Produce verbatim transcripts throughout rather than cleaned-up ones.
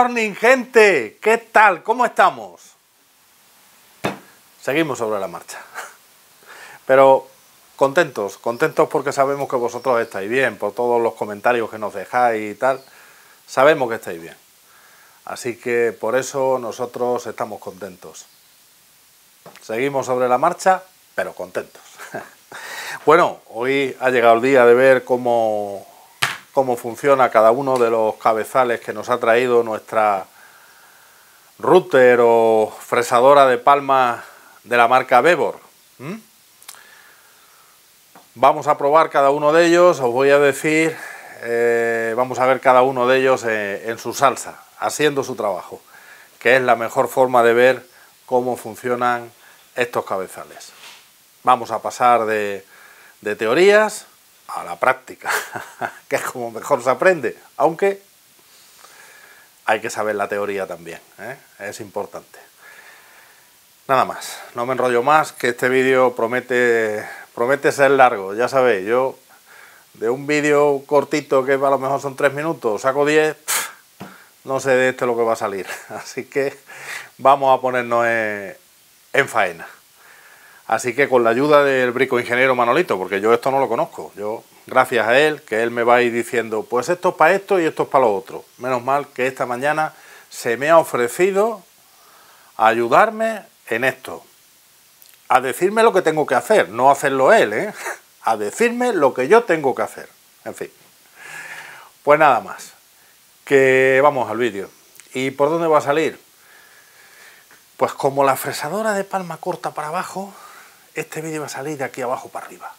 morning, gente. ¿Qué tal? ¿Cómo estamos? Seguimos sobre la marcha. Pero contentos, contentos porque sabemos que vosotros estáis bien, por todos los comentarios que nos dejáis y tal. Sabemos que estáis bien. Así que por eso nosotros estamos contentos. Seguimos sobre la marcha, pero contentos. Bueno, hoy ha llegado el día de ver cómo, cómo funciona cada uno de los cabezales que nos ha traído nuestra router o fresadora de palma de la marca Bevor. ¿Mm? Vamos a probar cada uno de ellos, os voy a decir, eh, vamos a ver cada uno de ellos en, en su salsa, haciendo su trabajo, que es la mejor forma de ver cómo funcionan estos cabezales. Vamos a pasar de, de teorías a la práctica, que es como mejor se aprende, aunque hay que saber la teoría también, ¿eh? Es importante. Nada más, no me enrollo más, que este vídeo promete, promete ser largo, ya sabéis, yo de un vídeo cortito que a lo mejor son tres minutos, saco diez, no sé de este lo que va a salir, así que vamos a ponernos en, en faena. Así que con la ayuda del bricoingeniero Manolito, porque yo esto no lo conozco, yo gracias a él, que él me va a ir diciendo, pues esto es para esto y esto es para lo otro. Menos mal que esta mañana se me ha ofrecido a ayudarme en esto, a decirme lo que tengo que hacer, no hacerlo él, ¿eh? A decirme lo que yo tengo que hacer, en fin. Pues nada más, que vamos al vídeo. ¿Y por dónde va a salir? Pues como la fresadora de palma corta para abajo, este vídeo va a salir de aquí abajo para arriba.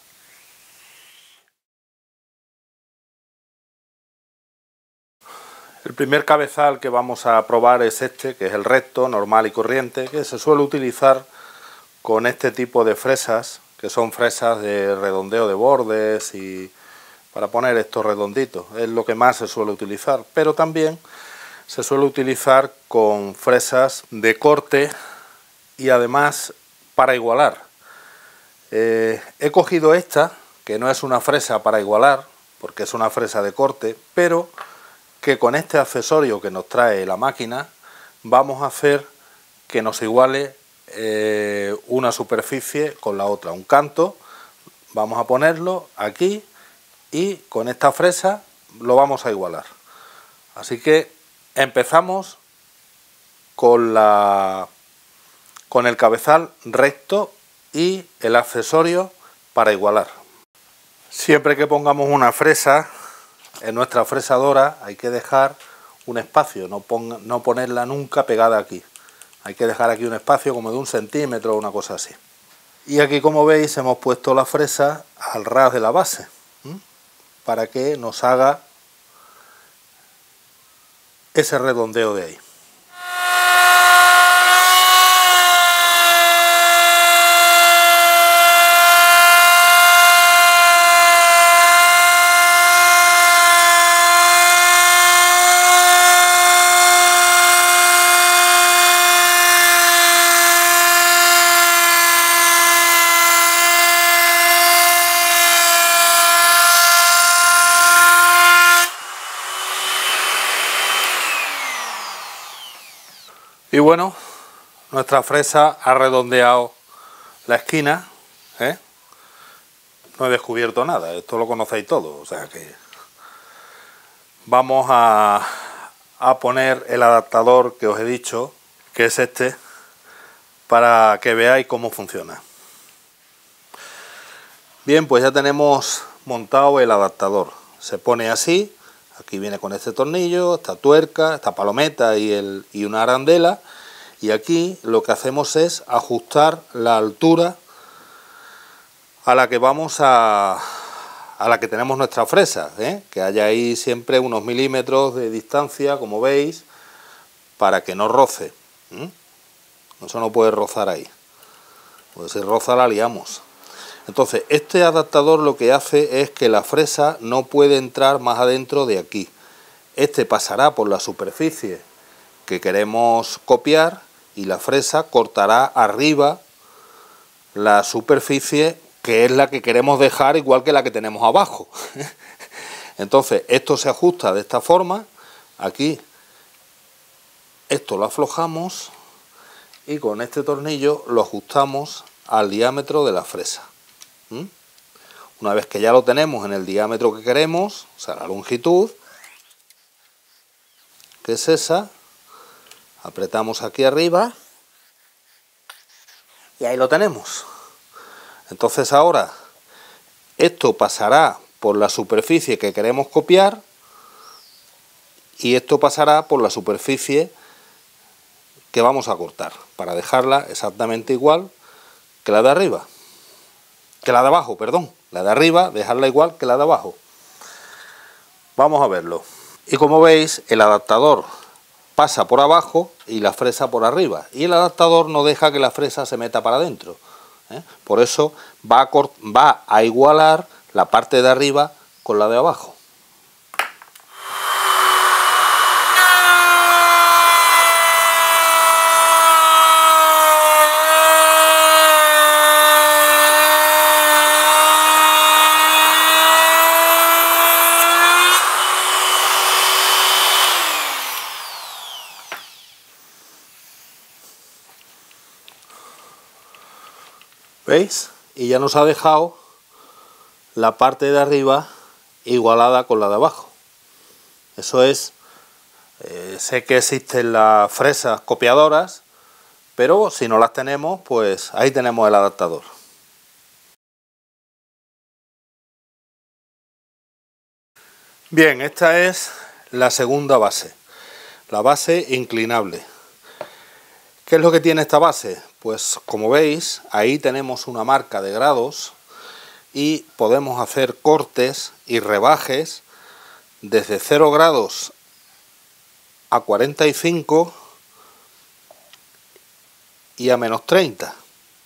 El primer cabezal que vamos a probar es este, que es el recto, normal y corriente, que se suele utilizar con este tipo de fresas, que son fresas de redondeo de bordes y para poner estos redonditos, es lo que más se suele utilizar, pero también se suele utilizar con fresas de corte y además para igualar. Eh, he cogido esta, que no es una fresa para igualar, porque es una fresa de corte, pero que con este accesorio que nos trae la máquina vamos a hacer que nos iguale eh, una superficie con la otra, un canto, vamos a ponerlo aquí y con esta fresa lo vamos a igualar. Así que empezamos con, la, con el cabezal recto y el accesorio para igualar. Siempre que pongamos una fresa en nuestra fresadora hay que dejar un espacio, no, ponga, no ponerla nunca pegada aquí. Hay que dejar aquí un espacio como de un centímetro o una cosa así. Y aquí, como veis, hemos puesto la fresa al ras de la base, ¿m? Para que nos haga ese redondeo de ahí. Y bueno, nuestra fresa ha redondeado la esquina, ¿eh? No he descubierto nada, esto lo conocéis todo, o sea que vamos a, a poner el adaptador que os he dicho, que es este, para que veáis cómo funciona. Bien, pues ya tenemos montado el adaptador, se pone así. Aquí viene con este tornillo, esta tuerca, esta palometa y, el, y una arandela. Y aquí lo que hacemos es ajustar la altura a la que vamos a, a la que tenemos nuestra fresa, ¿eh? Que haya ahí siempre unos milímetros de distancia, como veis, para que no roce. ¿Mm? Eso no puede rozar ahí, porque si roza la liamos. Entonces, este adaptador lo que hace es que la fresa no puede entrar más adentro de aquí. Este pasará por la superficie que queremos copiar y la fresa cortará arriba la superficie que es la que queremos dejar igual que la que tenemos abajo. Entonces, esto se ajusta de esta forma. Aquí esto lo aflojamos y con este tornillo lo ajustamos al diámetro de la fresa. ¿Mm? Una vez que ya lo tenemos en el diámetro que queremos, o sea, la longitud, que es esa, apretamos aquí arriba y ahí lo tenemos. Entonces ahora esto pasará por la superficie que queremos copiar y esto pasará por la superficie que vamos a cortar, para dejarla exactamente igual que la de arriba, que la de abajo, perdón, la de arriba dejarla igual que la de abajo. Vamos a verlo. Y como veis, el adaptador pasa por abajo y la fresa por arriba, y el adaptador no deja que la fresa se meta para adentro, ¿eh? Por eso va a, va a igualar la parte de arriba con la de abajo. ¿Veis? Y ya nos ha dejado la parte de arriba igualada con la de abajo. Eso es, eh, sé que existen las fresas copiadoras, pero si no las tenemos, pues ahí tenemos el adaptador. Bien, esta es la segunda base, la base inclinable. ¿Qué es lo que tiene esta base? Pues como veis, ahí tenemos una marca de grados y podemos hacer cortes y rebajes desde cero grados a cuarenta y cinco y a menos treinta.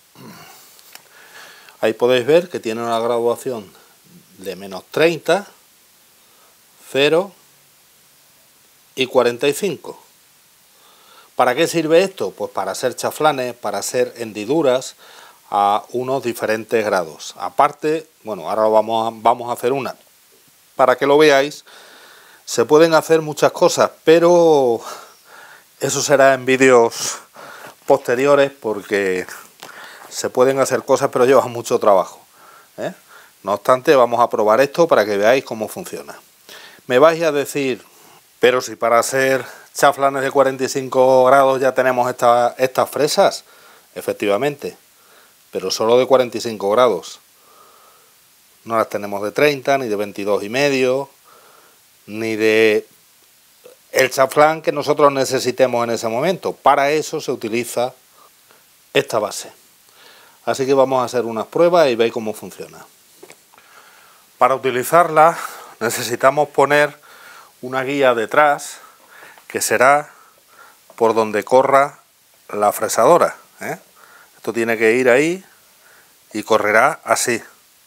Ahí podéis ver que tiene una graduación de menos treinta, cero y cuarenta y cinco. ¿Para qué sirve esto? Pues para hacer chaflanes, para hacer hendiduras a unos diferentes grados. Aparte, bueno, ahora vamos a, vamos a hacer una. Para que lo veáis, se pueden hacer muchas cosas, pero eso será en vídeos posteriores porque se pueden hacer cosas, pero lleva mucho trabajo, ¿eh? No obstante, vamos a probar esto para que veáis cómo funciona. Me vais a decir, pero si para hacer chaflanes de cuarenta y cinco grados ya tenemos esta, estas fresas, efectivamente, pero solo de cuarenta y cinco grados. No las tenemos de treinta, ni de veintidós y medio, ni de el chaflán que nosotros necesitemos en ese momento. Para eso se utiliza esta base. Así que vamos a hacer unas pruebas y veis cómo funciona. Para utilizarla necesitamos poner una guía detrás, que será por donde corra la fresadora, ¿eh? Esto tiene que ir ahí y correrá así.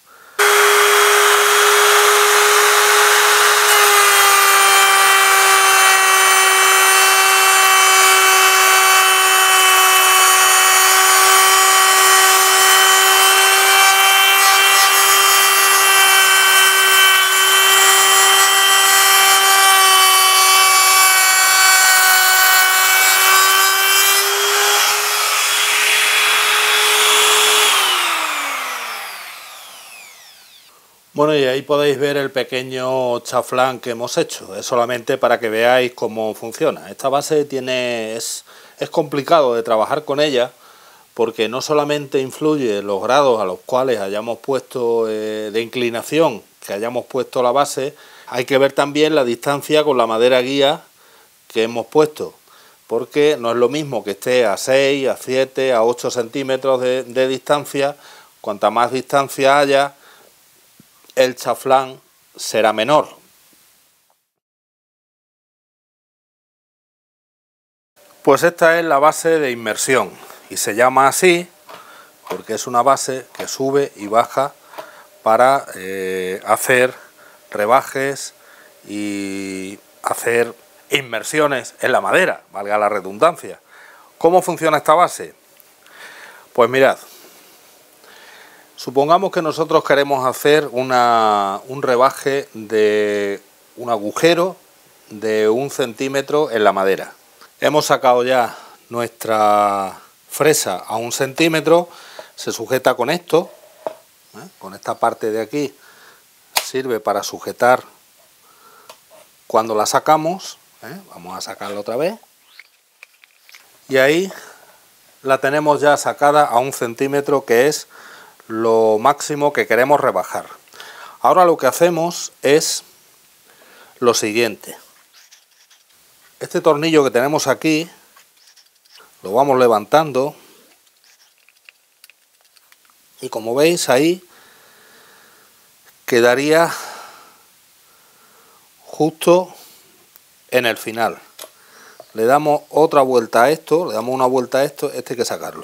Bueno, y ahí podéis ver el pequeño chaflán que hemos hecho. Es solamente para que veáis cómo funciona. Esta base tiene es, es complicado de trabajar con ella porque no solamente influye los grados a los cuales hayamos puesto eh, de inclinación, que hayamos puesto la base, hay que ver también la distancia con la madera guía que hemos puesto, porque no es lo mismo que esté a seis, a siete, a ocho centímetros de, de distancia. Cuanta más distancia haya, el chaflán será menor. Pues esta es la base de inmersión y se llama así porque es una base que sube y baja para eh, hacer rebajes y hacer inmersiones en la madera, valga la redundancia. ¿Cómo funciona esta base? Pues mirad, supongamos que nosotros queremos hacer una, un rebaje de un agujero de un centímetro en la madera. Hemos sacado ya nuestra fresa a un centímetro, se sujeta con esto, ¿eh? Con esta parte de aquí sirve para sujetar cuando la sacamos, ¿eh? Vamos a sacarla otra vez, y ahí la tenemos ya sacada a un centímetro, que es lo máximo que queremos rebajar. Ahora lo que hacemos es lo siguiente: este tornillo que tenemos aquí lo vamos levantando y, como veis, ahí quedaría justo en el final. Le damos otra vuelta a esto, le damos una vuelta a esto, este hay que sacarlo.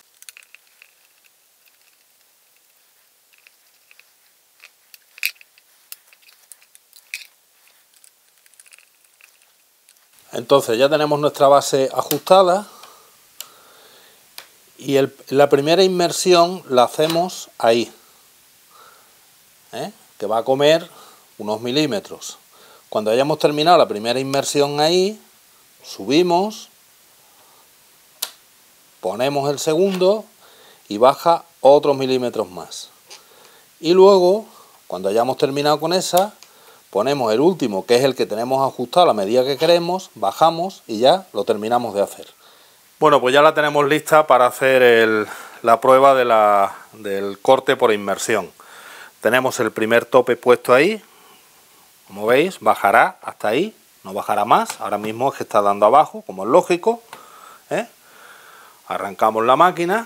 Entonces ya tenemos nuestra base ajustada y el, la primera inmersión la hacemos ahí, ¿eh? Que va a comer unos milímetros. Cuando hayamos terminado la primera inmersión ahí, subimos, ponemos el segundo y baja otros milímetros más. Y luego, cuando hayamos terminado con esa, ponemos el último, que es el que tenemos ajustado a la medida que queremos, bajamos y ya lo terminamos de hacer. Bueno, pues ya la tenemos lista para hacer el, la prueba de la, del corte por inmersión. Tenemos el primer tope puesto ahí, como veis, bajará hasta ahí, no bajará más. Ahora mismo es que está dando abajo, como es lógico, ¿eh? Arrancamos la máquina.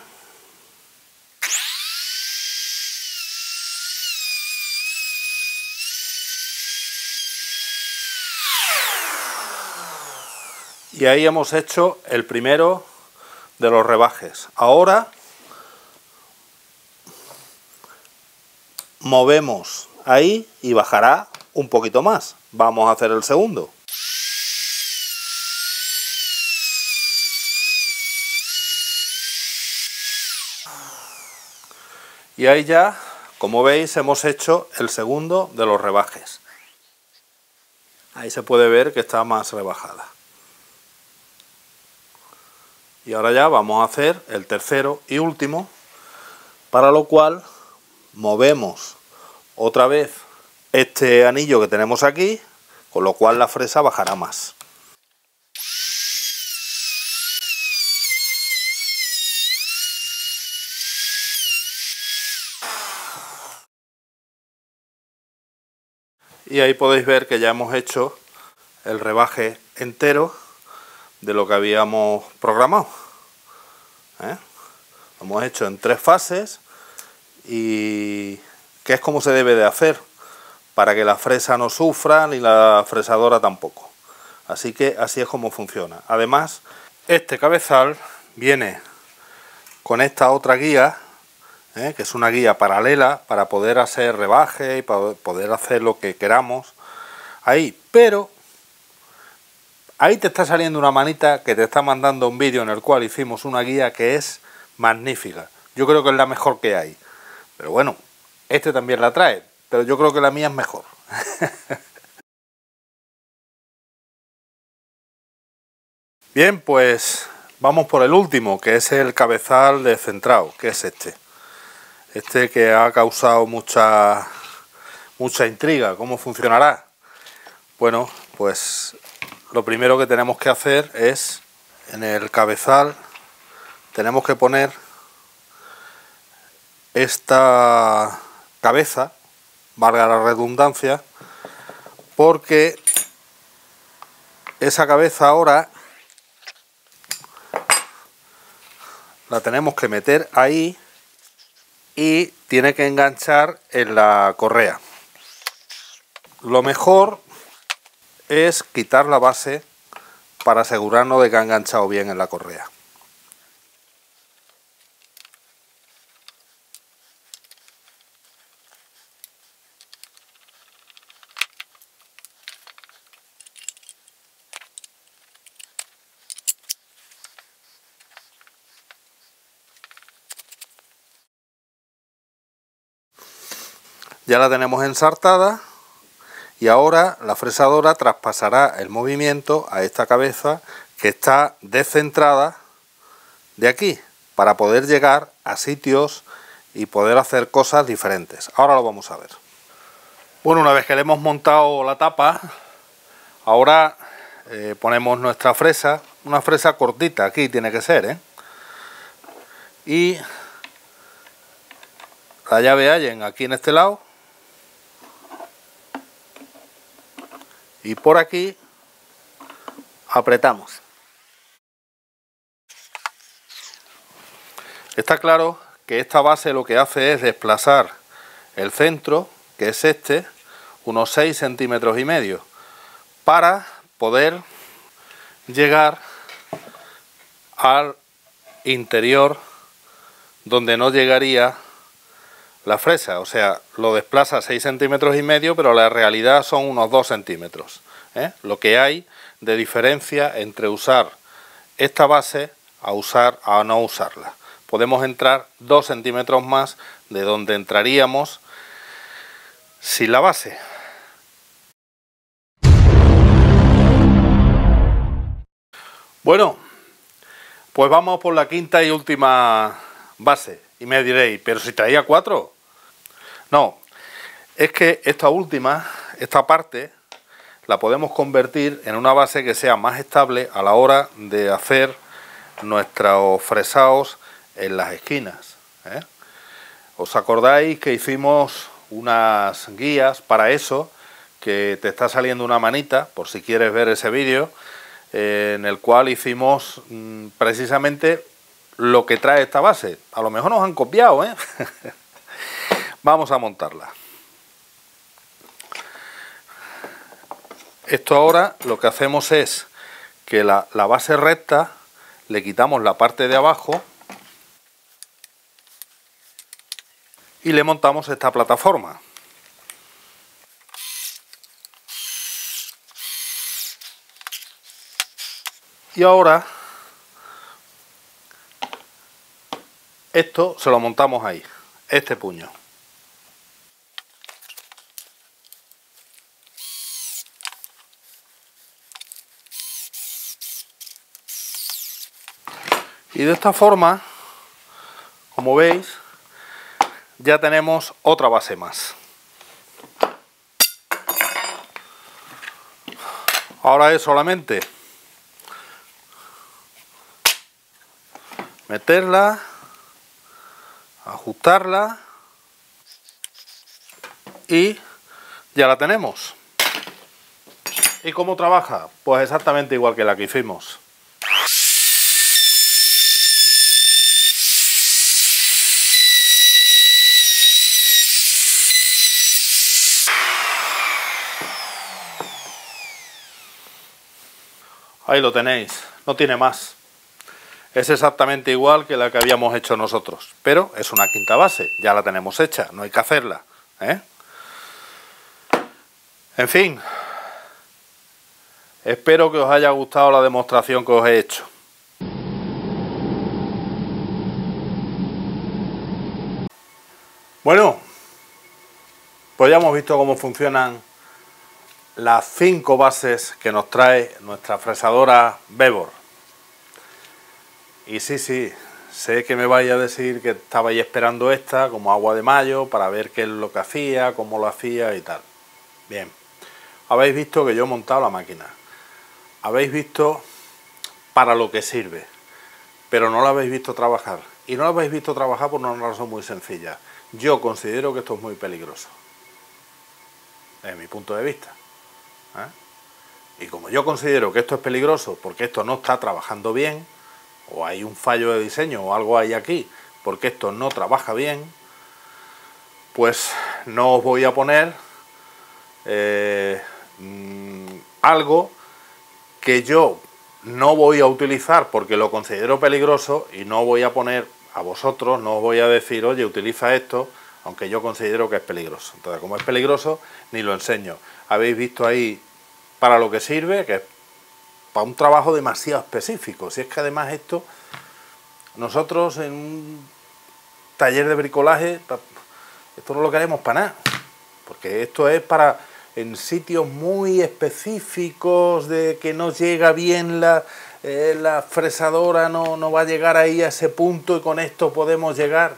Y ahí hemos hecho el primero de los rebajes. Ahora movemos ahí y bajará un poquito más. Vamos a hacer el segundo. Y ahí ya, como veis, hemos hecho el segundo de los rebajes. Ahí se puede ver que está más rebajada. Y ahora ya vamos a hacer el tercero y último, para lo cual movemos otra vez este anillo que tenemos aquí, con lo cual la fresa bajará más. Y ahí podéis ver que ya hemos hecho el rebaje entero de lo que habíamos programado, ¿eh? Lo hemos hecho en tres fases, y que es como se debe de hacer, para que la fresa no sufra ni la fresadora tampoco. Así que así es como funciona. Además, este cabezal viene con esta otra guía, ¿eh? Que es una guía paralela para poder hacer rebaje y para poder hacer lo que queramos ahí, pero ahí te está saliendo una manita que te está mandando un vídeo en el cual hicimos una guía que es magnífica. Yo creo que es la mejor que hay. Pero bueno, este también la trae, pero yo creo que la mía es mejor. Bien, pues vamos por el último, que es el cabezal de centrado, que es este. Este que ha causado mucha, mucha intriga. ¿Cómo funcionará? Bueno, pues lo primero que tenemos que hacer es, en el cabezal, tenemos que poner esta cabeza, valga la redundancia, porque esa cabeza ahora la tenemos que meter ahí y tiene que enganchar en la correa. Lo mejor es quitar la base para asegurarnos de que ha enganchado bien en la correa. Ya la tenemos ensartada y ahora la fresadora traspasará el movimiento a esta cabeza, que está descentrada de aquí, para poder llegar a sitios y poder hacer cosas diferentes. Ahora lo vamos a ver. Bueno, una vez que le hemos montado la tapa, ahora eh, ponemos nuestra fresa, una fresa cortita, aquí tiene que ser, ¿eh? Y la llave Allen aquí en este lado, y por aquí apretamos. Está claro que esta base lo que hace es desplazar el centro, que es este, unos seis centímetros y medio, para poder llegar al interior donde no llegaría la fresa. O sea, lo desplaza seis centímetros y medio, pero la realidad son unos dos centímetros, ¿eh? Lo que hay de diferencia entre usar esta base a usar a no usarla. Podemos entrar dos centímetros más de donde entraríamos sin la base. Bueno, pues vamos por la quinta y última base. Y me diréis, pero si traía cuatro. No, es que esta última, esta parte, la podemos convertir en una base que sea más estable a la hora de hacer nuestros fresados en las esquinas, ¿eh? ¿Os acordáis que hicimos unas guías para eso? Que te está saliendo una manita, por si quieres ver ese vídeo, eh, en el cual hicimos mmm, precisamente lo que trae esta base. A lo mejor nos han copiado, ¿eh? Vamos a montarla. Esto ahora lo que hacemos es que la, la base recta le quitamos la parte de abajo y le montamos esta plataforma. Y ahora esto se lo montamos ahí, este puño. Y de esta forma, como veis, ya tenemos otra base más. Ahora es solamente meterla, ajustarla y ya la tenemos. ¿Y cómo trabaja? Pues exactamente igual que la que hicimos. Ahí lo tenéis, no tiene más. Es exactamente igual que la que habíamos hecho nosotros, pero es una quinta base, ya la tenemos hecha, no hay que hacerla, ¿eh? En fin, espero que os haya gustado la demostración que os he hecho. Bueno, pues ya hemos visto cómo funcionan las cinco bases que nos trae nuestra fresadora Bevor. Y sí, sí, sé que me vais a decir que estabais esperando esta como agua de mayo para ver qué es lo que hacía, cómo lo hacía y tal. Bien, habéis visto que yo he montado la máquina. Habéis visto para lo que sirve, pero no la habéis visto trabajar. Y no la habéis visto trabajar por una razón muy sencilla. Yo considero que esto es muy peligroso, desde mi punto de vista, ¿eh? Y como yo considero que esto es peligroso porque esto no está trabajando bien, o hay un fallo de diseño o algo hay aquí porque esto no trabaja bien, pues no os voy a poner eh, mmm, algo que yo no voy a utilizar porque lo considero peligroso, y no voy a poner a vosotros, no os voy a decir, oye, utiliza esto, aunque yo considero que es peligroso. Entonces, como es peligroso, ni lo enseño. Habéis visto ahí para lo que sirve, que es para un trabajo demasiado específico. Si es que además esto, nosotros en un taller de bricolaje, esto no lo queremos para nada, porque esto es para en sitios muy específicos de que no llega bien la, eh, la fresadora no, no va a llegar ahí a ese punto y con esto podemos llegar.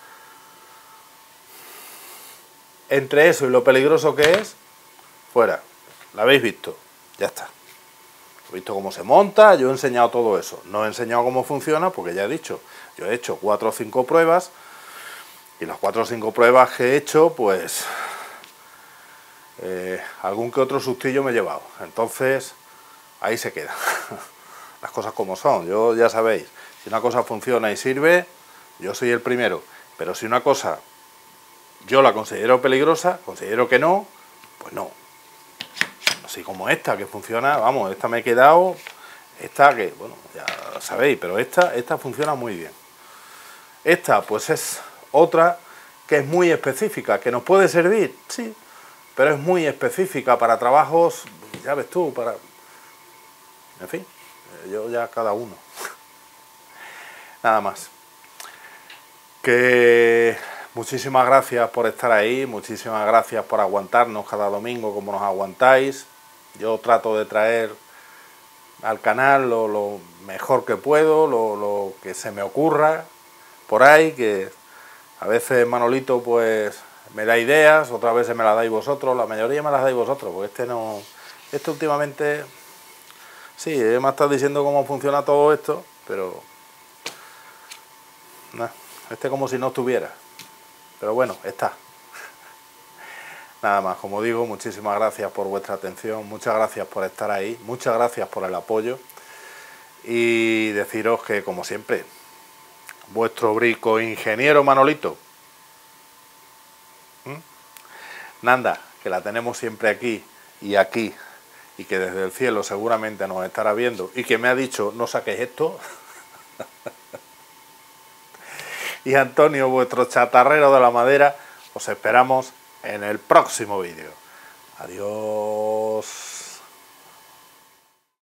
Entre eso y lo peligroso que es, fuera. ¿La habéis visto? Ya está. He visto cómo se monta, yo he enseñado todo eso. No he enseñado cómo funciona porque ya he dicho, yo he hecho cuatro o cinco pruebas y las cuatro o cinco pruebas que he hecho, pues eh, algún que otro sustillo me he llevado. Entonces, ahí se queda. Las cosas como son. Yo ya sabéis, si una cosa funciona y sirve, yo soy el primero. Pero si una cosa yo la considero peligrosa, considero que no, pues no. Así como esta, que funciona, vamos, esta me he quedado, esta que, bueno, ya sabéis, pero esta, esta funciona muy bien. Esta, pues es otra que es muy específica, que nos puede servir, sí, pero es muy específica para trabajos, ya ves tú, para... En fin, yo ya cada uno. Nada más. Que muchísimas gracias por estar ahí, muchísimas gracias por aguantarnos cada domingo como nos aguantáis. Yo trato de traer al canal lo, lo mejor que puedo, lo, lo que se me ocurra por ahí, que a veces Manolito pues me da ideas, otras veces me las dais vosotros, la mayoría me las dais vosotros, porque este no, este últimamente, sí, me ha estado diciendo cómo funciona todo esto, pero nah, este como si no estuviera, pero bueno, está. Nada más, como digo, muchísimas gracias por vuestra atención, muchas gracias por estar ahí, muchas gracias por el apoyo y deciros que, como siempre, vuestro brico ingeniero Manolito, ¿Mm? Nanda, que la tenemos siempre aquí y aquí y que desde el cielo seguramente nos estará viendo y que me ha dicho no saquéis esto y Antonio, vuestro chatarrero de la madera, os esperamos en el próximo vídeo. Adiós.